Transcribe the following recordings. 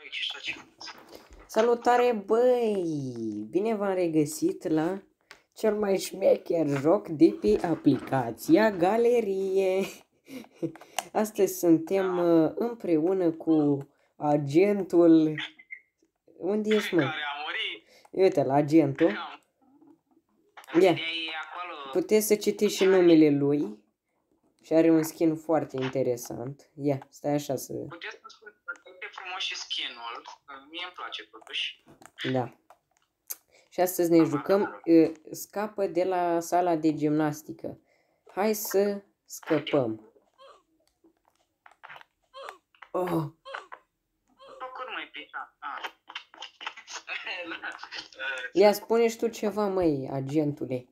Salutare, băi! Bine v-am regăsit la cel mai șmecher joc de pe aplicația Galerie. Astăzi suntem împreună cu agentul... Unde ești, mă? Care a murit. Uite, la agentul. Ia, puteți să citiți și numele lui. Și are un skin foarte interesant. Ia, stai așa să... Puteți să spuneți foarte frumos și skin-ul. Mie îmi place totuși. Da. Și astăzi ne jucăm scapă de la sala de gimnastică. Hai să scăpăm. Oh. Ia, spune și tu ceva, măi, agentule.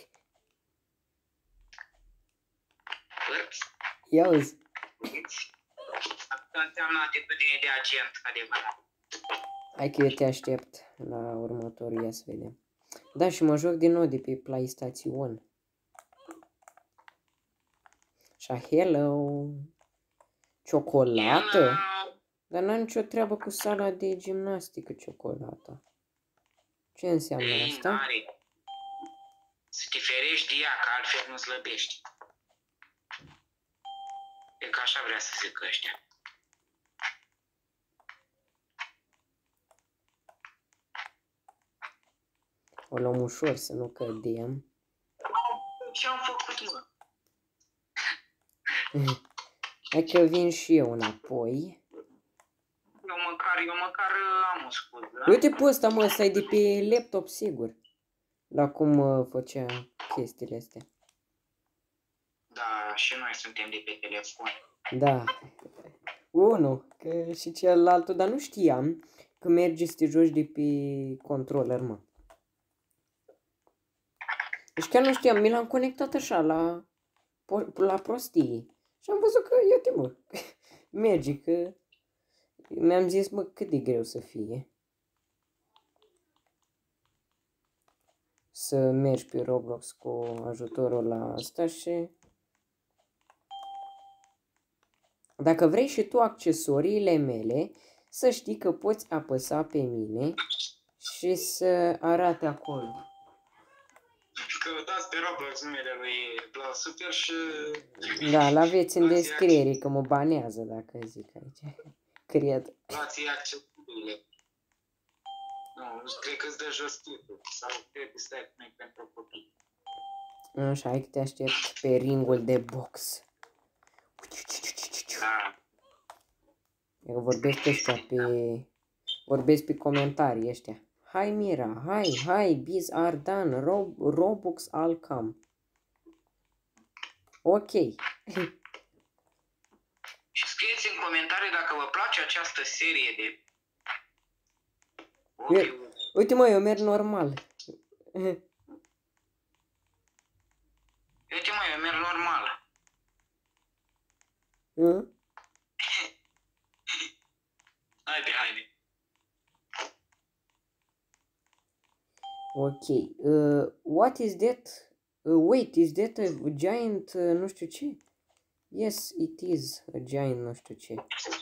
Ia uzi. Asta înseamnă atitudine de agent adevărat. Hai că eu te aștept la următorul, ia să vedem. Da, și mă joc din nou de pe PlayStation. Și hello. Ciocolată? Hello. Dar n-am nicio treabă cu sala de gimnastică, ciocolata. Ce înseamnă asta? Are. Să te ferești de ea, că altfel nu slăbești. E că așa vrea să zic ăștia. O luăm ușor să nu cădem. Ce-am făcut, mă? Hai că vin și eu înapoi. Eu măcar am o scuză. Uite pe ăsta, mă, ăsta e de pe laptop, sigur. La cum făcea chestiile astea. Da, și noi suntem de pe telefon. Da. Unul, că și celălalt, dar nu știam că merge să te joci de pe controller, mă. Deci chiar nu știam, mi l-am conectat așa la prostie. Și am văzut că, iată, mă, merge, că mi-am zis, mă, cât de greu să fie să mergi pe Roblox cu ajutorul la asta. Și dacă vrei și tu accesoriile mele, să știi că poți apăsa pe mine și să arate acolo. Căutați pe Roblox numele lui Blau Super și... Da, l-aveți în descriere, că mă banează dacă zic aici. Cred. Luați accesoriile. Nu, cred că îți dă jos titlul. Sau cred că stai cu noi pentru copii. Așa, hai că te aștept pe ringul de box. Da. Eu vorbesc ăștia pe... Vorbesc pe comentarii ăștia. Hai Mira, hai, biz are done, Robux all come. Ok. Și scrieți în comentarii dacă vă place această serie de... Uite, mă, eu merg normal. Uite, mă, eu merg normal. Haide. Ok. What is that? Wait, is that a giant nu știu ce? Yes, it is a giant nu știu ce.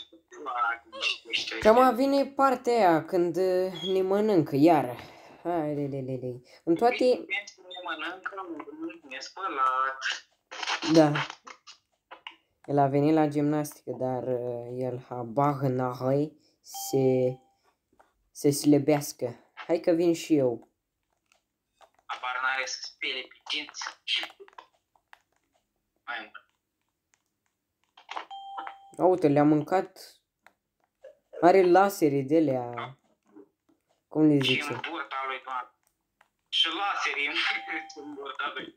Cam vine partea aia când ne mănâncă iară. Hai. În toate... Ne mănâncă, ne spălat. Da. El a venit la gimnastică, dar el habar n-are se slăbească. Hai că vin și eu. Habar n-are să spele pe dinți. Mai Uite, le-a mâncat. Are lasere de alea. Cum le zice? Și în burta lui, doamne. Și laserii în burta lui.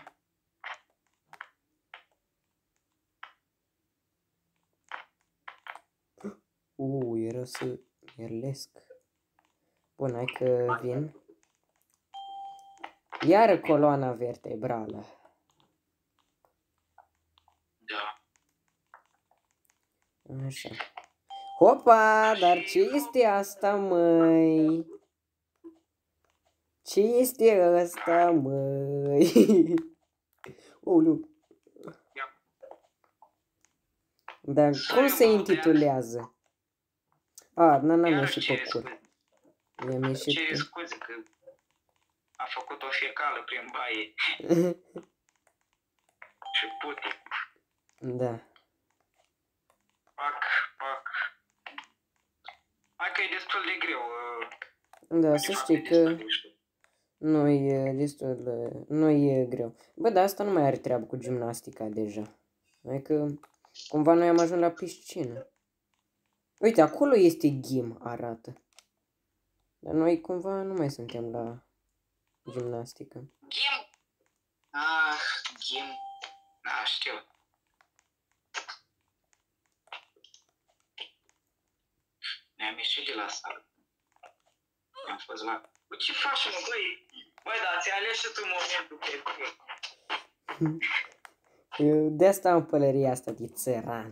Era să merlesc. Bun, hai că vin. Iară coloana vertebrală. Da. Așa. Hopa, dar ce este asta, măi? Ce este asta, măi? Ulu. Dar cum se intitulează? N-am Iarăși ieșit pe cere cur. scuze. I-am ieșit Cere pe... scuze că a făcut o fecală prin baie și pute. Da. Pac. Hai că e destul de greu. Da, De să fapt, știi e destul că de ușor. nu e destul de... Nu e greu. Bă, dar asta nu mai are treabă cu gimnastica deja. Adică cumva noi am ajuns la piscină. Uite, acolo este ghim, arată. Dar noi cumva nu mai suntem la gimnastică. Ghim. Ghim. Da, știu. Ne-am ieșit de la sală. Am fost la... Bă, ce faci, mă, băi? Băi, dar ți-ai ales și tu momentul perfect. Eu de asta am pălăria asta de țăran.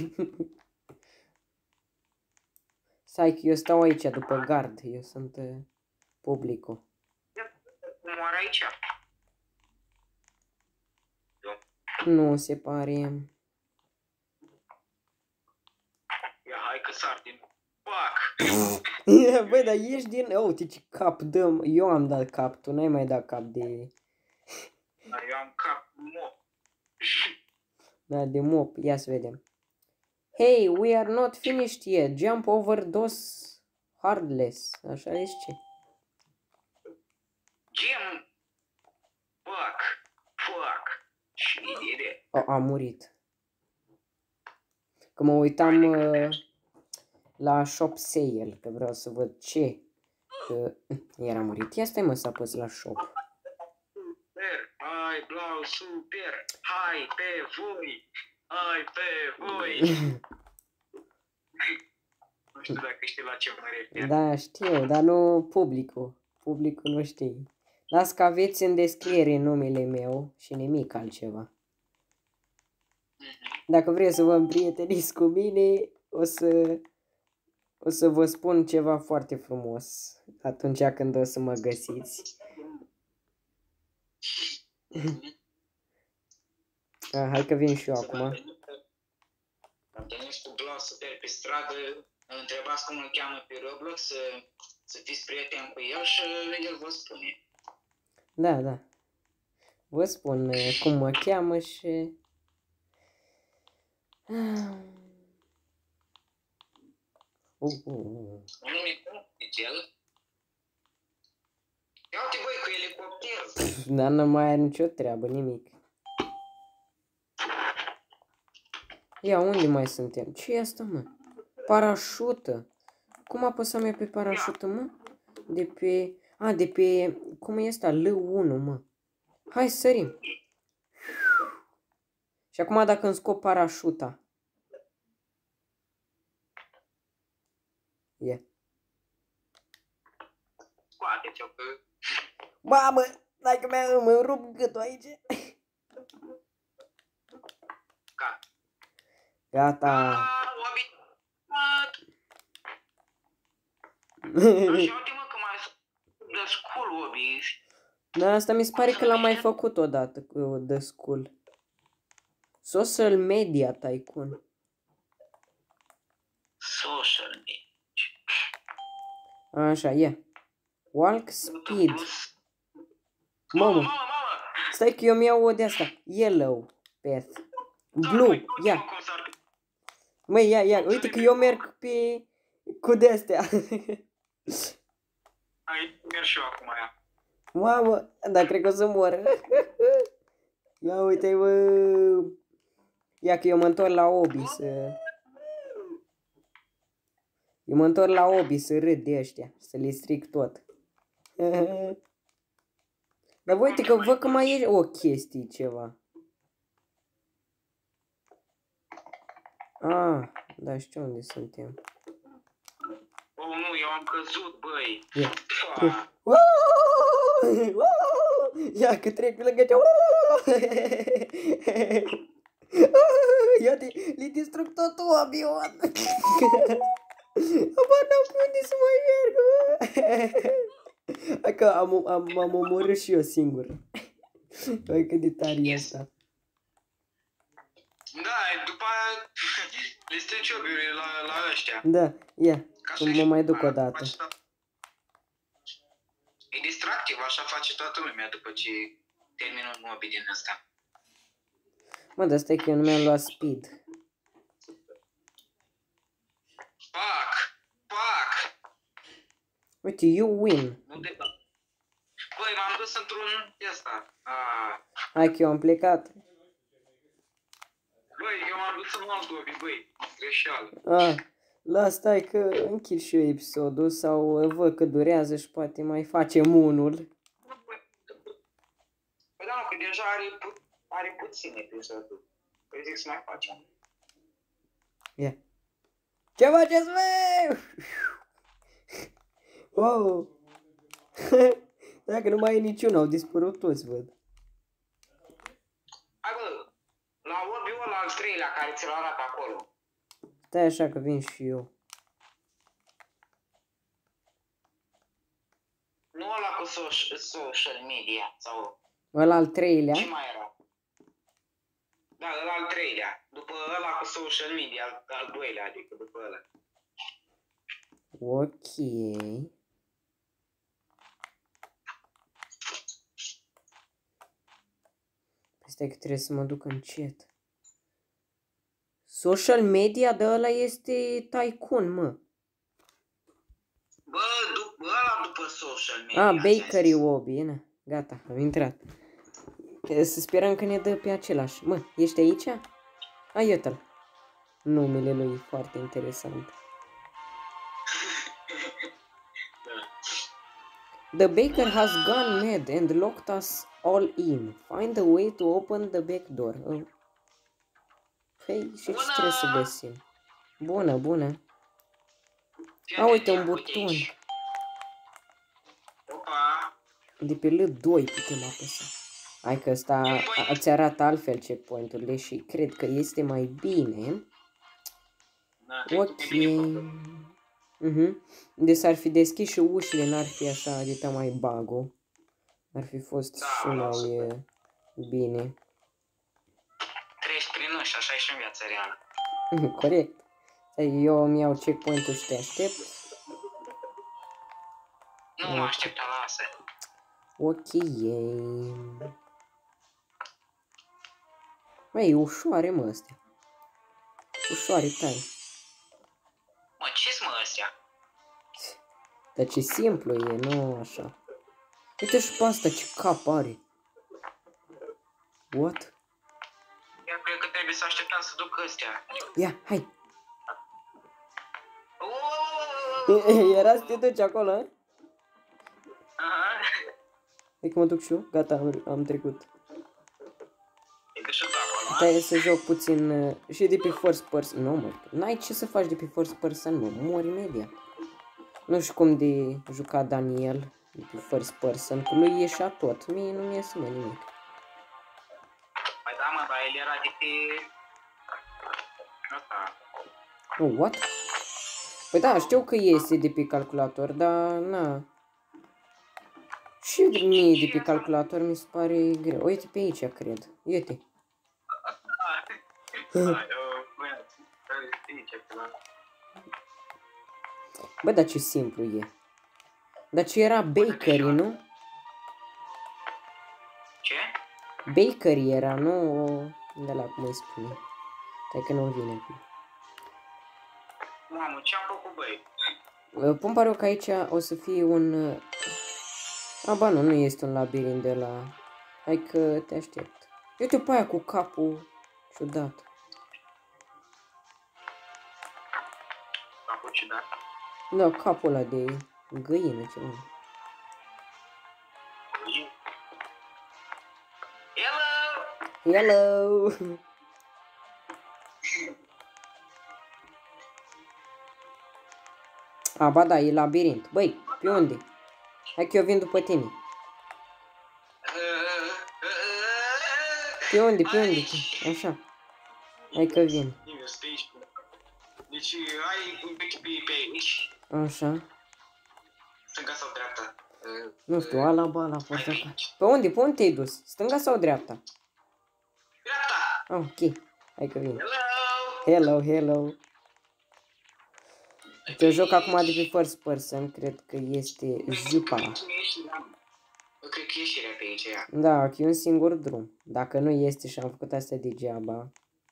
Stai că eu stau aici după gard. Eu sunt publicul. Moară aici. Nu se pare. Ia, hai că sar din... Pac! Băi, dar ești din... Uite ce cap dăm. Eu am dat cap, tu n-ai mai dat cap de... Dar eu am cap mop. Da, de mop. Ia să vedem. Hey, we are not finished yet. Jump over those hardless. Așa zice. Gem. Pac. Și idee. A murit. Că mă uitam la shop sale, că vreau să văd ce. Că era murit. Ia stai mă să apăs la shop. Super. Hai, blau, super. Hai pe voi. Nu știu dacă știi la ce mă refer. Da, știu, dar nu publicul. Publicul nu știe. Las că aveți în descriere numele meu și nimic altceva. Dacă vreți să vă împrieteniți cu mine, o să vă spun ceva foarte frumos atunci când o să mă găsiți. Hai că vin și eu acum. Am întâlnit cu Blau super pe stradă, îl întrebați cum îl cheamă pe Roblox, să fiți prieteni cu el și el vă spune. Da. Vă spun cum mă cheamă și... Nume deci el. Ia uite voi cu elicopterul. Dar nu mai are nicio treabă, nimic. Ia, unde mai suntem? Ce e asta, mă? Parașută. Cum apăsam eu pe parașută, mă? De pe... Cum e asta? L1, mă. Hai, sărim. Și acum dacă îmi scop parașuta. Ia. Scoate-ți-o că... Mamă, dacă mă rup gâtul aici. Gata. Obi... Așa uite mă că mai de school, Obi. Da, asta mi se pare că l-am mai făcut odată cu The School. Social Media Tycoon. Social media. Așa, ia. Walk Speed. Mamă, stai că eu mi-iau o de asta. Yellow Path. Blue, ia. Măi, ia, uite că eu merg pe... cu de-astea. Hai, merg și eu acum, ia. Mamă, dar cred că o să mor. Ia uite, bă. Ia că eu mă întorc la Obi să... Eu mă întorc la Obi să râd de ăștia, să le stric tot. Dar uite că văd că mai e o chestie ceva. Da, știu unde suntem. Oh, nu, eu am căzut, băi. Ia că trec pe lângă tine. Ia-te, li distrug tot avion. Abia n-am pe unde să mai merg. Hai că m-am omorât și eu singur. Hai cât de tare e asta. Da, după aia le strici obiurile la ăștia. Da, ia. Ca așa Mă și mai duc așa o dată. face E distractiv, așa face toată lumea după ce termină un mobi din ăsta. Mă, dar stai că eu nu mi-am luat speed. Fuck! Fuck! Uite, you win. Nu te... Băi, m-am dus într-un ăsta. Hai că eu am plecat. Băi, eu m-am dus în alt lobby, băi. Greșeală. La stai că închid și eu episodul sau văd că durează și poate mai facem unul. Păi da, că deja are puțin episodul. Păi zic să mai facem. Ia. Ce faceți, mă? Wow! Dacă nu mai e niciun, au dispărut toți, văd. Hai bă, la lobby-ul ăla al treilea care ți-l arată acolo. Stai așa că vin și eu. Nu ăla cu social media sau... Ăla al treilea? Ce mai era? Da, ăla al treilea. După ăla cu social media, al doilea, adică după ăla. Ok. Stai că trebuie să mă duc încet. Social media de ăla este Tycoon, mă. Bă, ăla după social media. Bakery O, bine. Gata, am intrat. Să sperăm că ne dă pe același. Mă, ești aici? Iată-l. Numele lui e foarte interesant. The baker has gone mad and locked us all in. Find a way to open the back door. Păi, și ce trebuie să găsim? Bună, bună. Uite un buton. Opa. De pe L2 putem apăsa. Hai că ăsta îți arată altfel checkpoint-ul, deși cred că este mai bine. Ok. Deci s-ar fi deschis și ușile, n-ar fi așa de mai bug-ul. Ar fi fost și mai bine. Treci prin uși, așa e și în viața reală. Corect. Eu îmi iau checkpoint-ul și te aștept. Nu mă aștepta, lasă. Ok. Băi, ușoare, mă, astea. Ușoare, tare. Mă, ce-s mă astea? Dar ce simplu e, nu așa. Uite și pe asta, ce cap are. What? Eu cred că trebuie să așteptăm să duc astea. Ia, hai. Era să te duci acolo, a? Aha. Hai că mă duc și eu. Gata, am trecut. E de și acolo, Stai să joc puțin și de pe first person. Nu, mă, n-ai ce să faci de pe first person, mă, mori imediat. Nu știu cum de jucat Daniel de pe first person, cu lui ieșea tot. Mie nu mi-e mă nimic. Păi da, mă, dar el era de pe... Asta. What? Păi da, știu că este de pe calculator, dar na. Și mie de pe calculator mi se pare greu. Uite pe aici, cred. Uite. Bă, dar ce simplu e. Dar ce era bakery, nu? Ce? Bakery era, nu de la cum îi spune. Stai că nu-mi vine acum. Mamă, ce-am făcut, băi? Pun pare că aici o să fie un... ba nu, nu este un labirint de la... Hai că te aștept. Uite pe aia cu capul ciudat. Capul ciudat? Da, capul ăla de găină ceva. Hello! Hello! Ba da, e labirint. Băi, pe unde? Hai că eu vin după tine. Pe unde, pe unde? Așa. Hai că vin. Deci ai un pic pe aici. Așa. Stânga sau dreapta? Nu știu, ala, bala, poate așa. Pe unde? Pe unde te-ai dus? Stânga sau dreapta? Dreapta! Ok. Hai că vin. Hello! Hello, hello. Te joc acum de pe first person, cred că este Zupa. Cred că ieșirea pe aici, ia. Da, că e un singur drum. Dacă nu este și am făcut asta degeaba.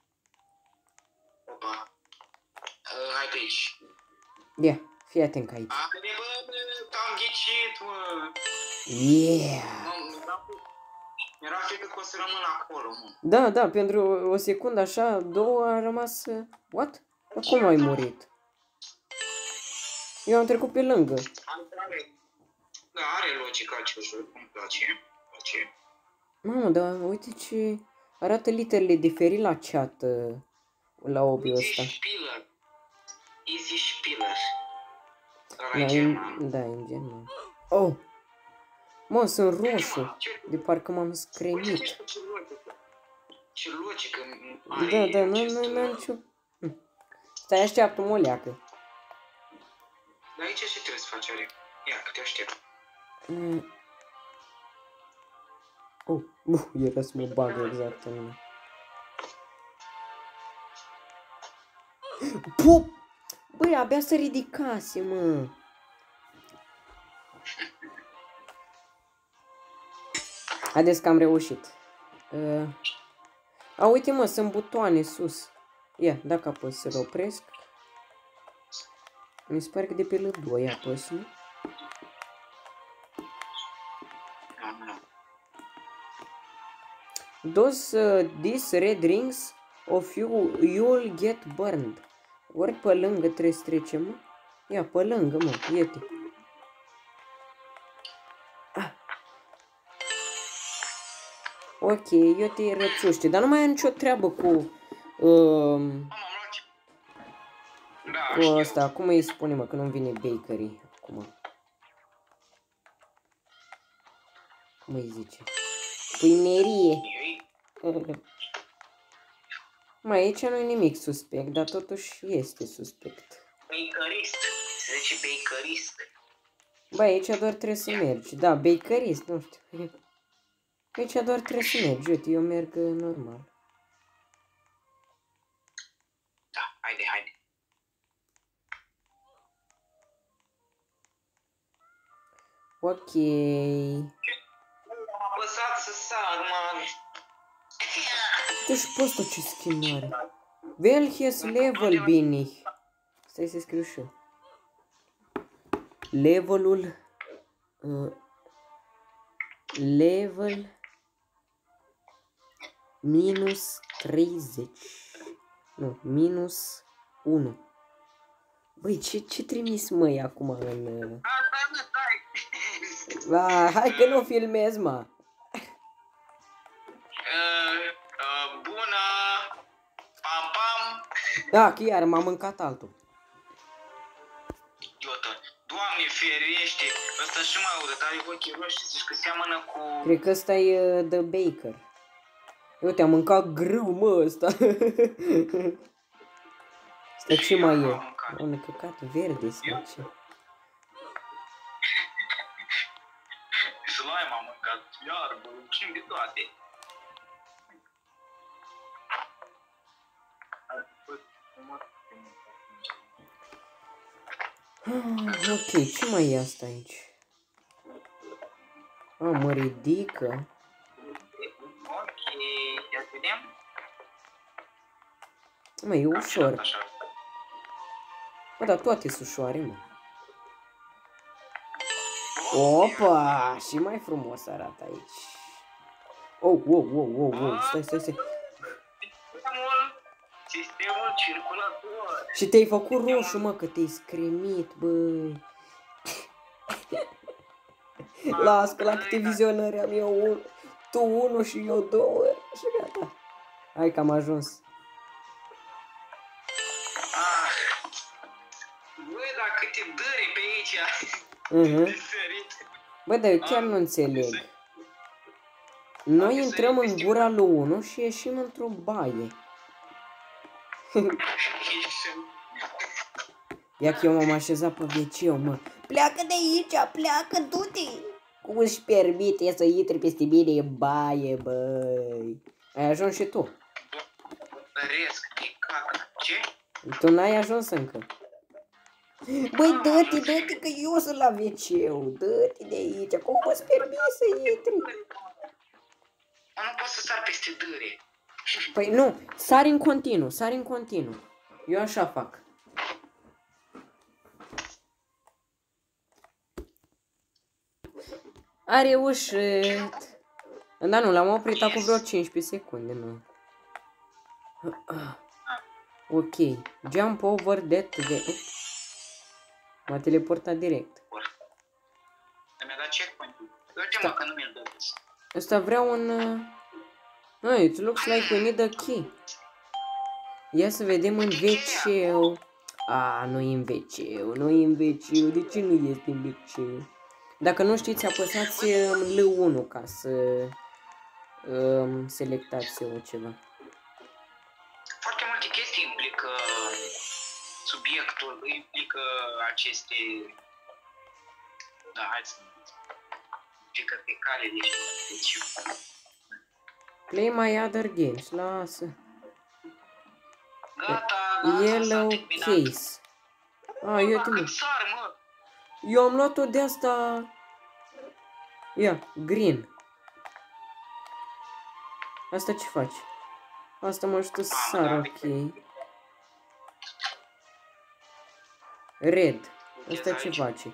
Opa. Hai pe aici. Ia, fii atent aici. Haide, bă, te-am ghicit, mă. Yeah! Mi-era frică că o să rămân acolo, mă. Da, da, pentru o secundă așa, două a rămas... What? Dar cum ai murit? Eu am trecut pe lângă. Da, are logica ce joc, îmi place. Mamă, dar uite ce arată literele diferit la chat la obiul ăsta. Easy Spiller. Da, în german. Oh! Mă, sunt roșu. De parcă m-am scremit. Ce logică are. Da, n-am nicio... Stai, așteaptă-mă o leacă. Dar aici ce trebuie să faci, Are? Ia, că te aștept. Era să mă bag exact în mine. Pup! Băi, abia să ridicase, mă. Haideți că am reușit. Uite, mă, sunt butoane sus. Ia, dacă apăs să-l opresc. Mi se pare că de pe L2 apăs, nu? These red rings of you'll get burned. Ori pe lângă trebuie să trecem, mă? Ia, pe lângă, mă, iete. Ok, eu te rățuște, dar nu mai am nicio treabă cu... cu ăsta, cum îi spune, mă, că nu-mi vine bakery acum. Cum îi zice? Pâinerie. Mai aici nu e nimic suspect, dar totuși este suspect. Bakerist. Se zice bakerist. Bă, aici doar trebuie să mergi. Da, bakerist, nu știu. Aici doar trebuie să mergi. Uite, eu merg normal. Da, haide. Ok. Am apăsat să sar, mă. Deci poți tot ce schimbare. Welches level bin ich? Stai să scriu și eu. Levelul... level... minus 30. Nu, minus 1. Băi, ce trimis, măi, acum în... Hai că nu filmez, mă. Bună! Pam! Da, chiar m-am mâncat altul. Doamne ferește! Ăsta și mai urât, are ochii roșii, zici că seamănă cu... Cred că ăsta e The Baker. Eu te-am mâncat grâu, mă, ăsta. Stai, ce mai e? Un căcat verde sau ce? Slime am mâncat, iarbă, știm de toate. Ok, ce mai e asta aici? Mă ridică. Ok, ia vedem. Mă, e ușor. Bă, dar toate sunt ușoare, mă. Opa! Și mai frumos arată aici. Oh, stai. Sistemul circulator. Și te-ai făcut roșu, mă, că te-ai scremit, băi. Las, că la câte vizionări am eu, tu 1 și eu 2 și gata. Hai că am ajuns. Băi, dar câte dări pe aici. Băi, dar eu chiar nu înțeleg. Noi intrăm în gura lui 1 și ieșim într-o baie. Ia că eu m-am așezat pe WC-ul, mă. Pleacă de aici, pleacă, du-te! Cum își permite să intri peste mine în baie, băi? Ai ajuns și tu? Doresc de caca. Ce? Tu n-ai ajuns încă. Băi, dă-te, că eu sunt la WC-ul. Dă-te de aici. Cum poți permis să intri? Nu pot să sar peste dâre. Păi nu, sari în continuu. Eu așa fac. A reușit. Da, nu, l-am oprit acum vreo 15 secunde, nu. Ok, jump over that. M-a teleportat direct. Mi-a dat checkpoint. Uite-mă că nu mi-l dă. Ăsta vrea un... it looks like we need a key. Ia să vedem în WC-ul. Nu e în WC-ul, nu e în WC-ul. De ce nu este în WC-ul? Dacă nu știți, apăsați L1 ca să selectați o ceva. Foarte multe chestii implică subiectul, implică aceste... Da, hai să implică pe cale de deci... Play my other games, lasă. Gata, Yellow case. Cât sar, mă! Eu am luat-o de asta. Ia, green. Asta ce faci? Asta mă ajută să sar, ok. Red. Asta ce face?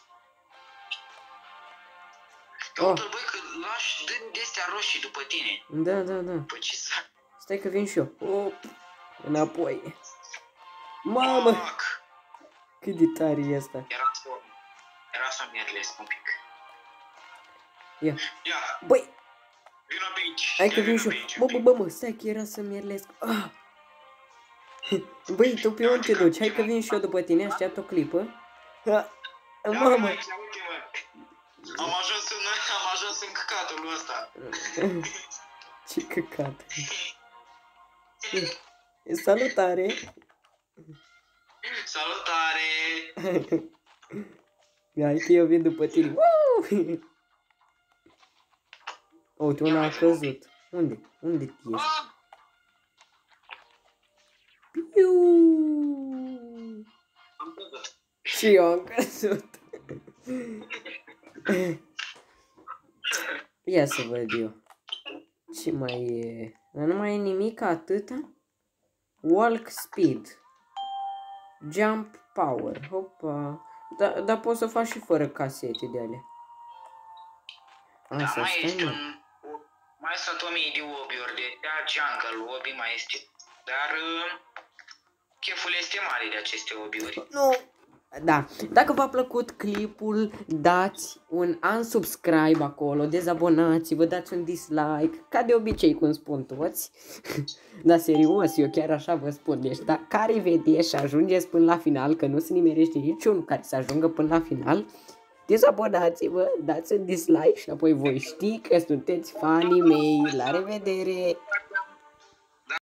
Uite-l, băi, că lași de-astea roșii după tine. Da. După ce sar. Stai că vin și eu. Înapoi. Mamă! Cât de tare e asta. Era să merlesc un pic. Ia. Băi! Vino pe aici. Hai că vin și eu. Bă, stai că era să merlesc. Băi, tu pe unde te duci? Hai că vin și eu după tine, așteaptă o clipă. Mamă! Am ajuns în căcatul ăsta. Ce căcat. Salutare! Salutare! Hai că eu vin după tine. Uite, una a căzut. Unde? Unde ești? Piu! Am căzut. Și eu am căzut. Ia să văd eu. Ce mai e? Nu mai e nimic atâta? Walk speed. Jump power. Hopa. Dar poți să faci și fără casete de alea. Asta mai sunt 1000 de obiuri de jungle obi mai este. Dar cheful este mare de aceste obiuri. Nu. Da, dacă v-a plăcut clipul, dați un unsubscribe acolo, dezabonați-vă, dați un dislike, ca de obicei cum spun toți. Dar serios, eu chiar așa vă spun, deci care vedeți și ajungeți până la final, că nu se nimerește niciunul care să ajungă până la final, dezabonați-vă, dați un dislike și apoi voi ști că sunteți fanii mei. La revedere!